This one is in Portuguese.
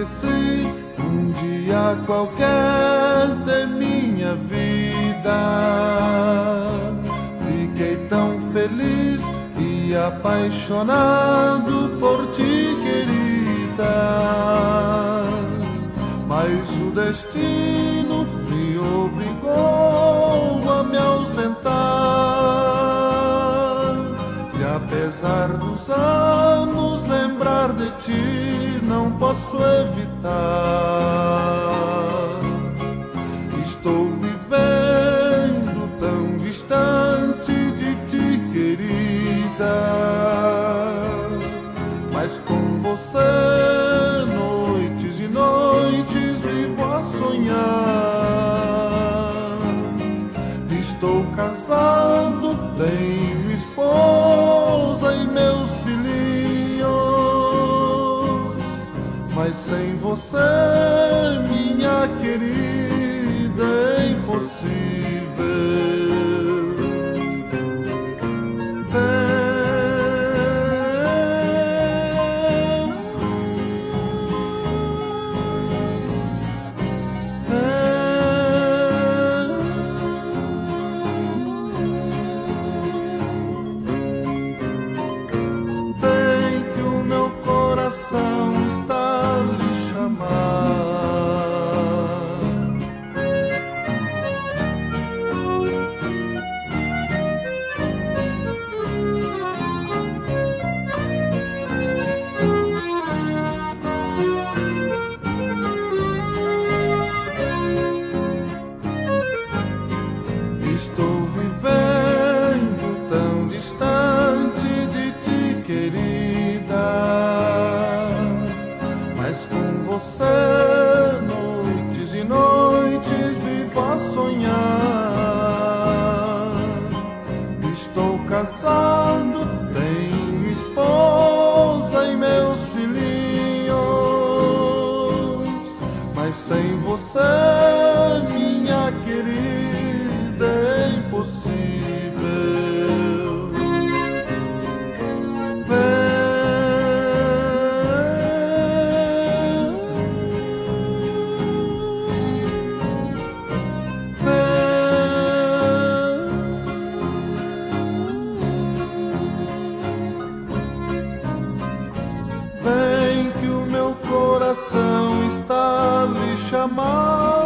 apareci um dia qualquer de minha vida. Fiquei tão feliz e apaixonado por ti, querida. Mas o destino me obrigou a me ausentar. E apesar dos anos, lembrar de ti não posso evitar. Estou vivendo tão distante de ti, querida. Mas com você noites e noites vivo a sonhar. Estou casado, tenho esposa e meus filhinhos, mas sem você, minha querida, é impossível. Estou vivendo tão distante de ti, querida. Mas com você noites e noites vivo a sonhar. Estou casado, tenho esposa e meus filhinhos, mas sem você, minha querida, é impossível. Bem que o meu coração está lhe chamando.